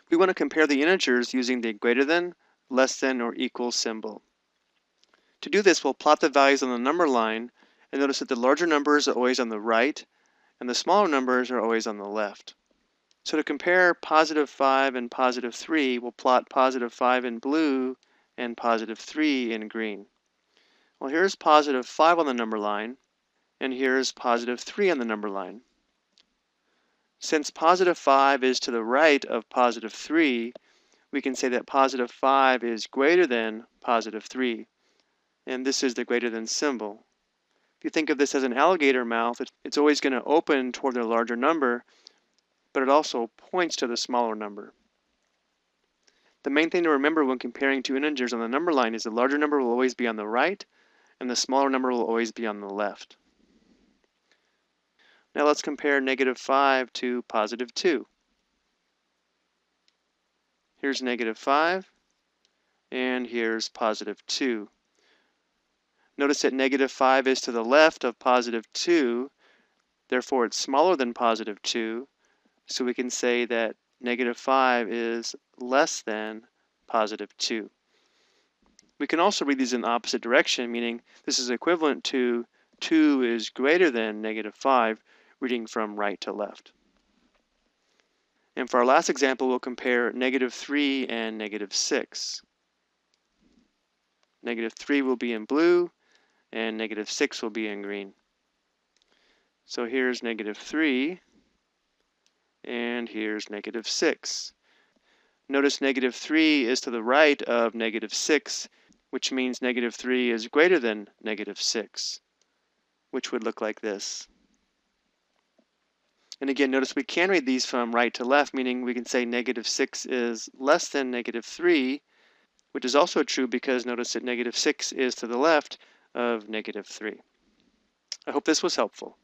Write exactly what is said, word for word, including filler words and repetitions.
We want to compare the integers using the greater than, less than, or equal symbol. To do this, we'll plot the values on the number line and notice that the larger numbers are always on the right and the smaller numbers are always on the left. So to compare positive five and positive three, we'll plot positive five in blue and positive three in green. Well, here's positive five on the number line, and here's positive three on the number line. Since positive five is to the right of positive three, we can say that positive five is greater than positive three, and this is the greater than symbol. If you think of this as an alligator mouth, it's always going to open toward the larger number, but it also points to the smaller number. The main thing to remember when comparing two integers on the number line is the larger number will always be on the right, and the smaller number will always be on the left. Now let's compare negative five to positive two. Here's negative five, and here's positive two. Notice that negative five is to the left of positive two, therefore it's smaller than positive two, so we can say that negative five is less than positive two. We can also read these in the opposite direction, meaning this is equivalent to two is greater than negative five, reading from right to left. And for our last example, we'll compare negative three and negative six. Negative three will be in blue, and negative six will be in green. So here's negative three, and here's negative six. Notice negative three is to the right of negative six, which means negative three is greater than negative six, which would look like this. And again, notice we can read these from right to left, meaning we can say negative six is less than negative three, which is also true because notice that negative six is to the left of negative three. I hope this was helpful.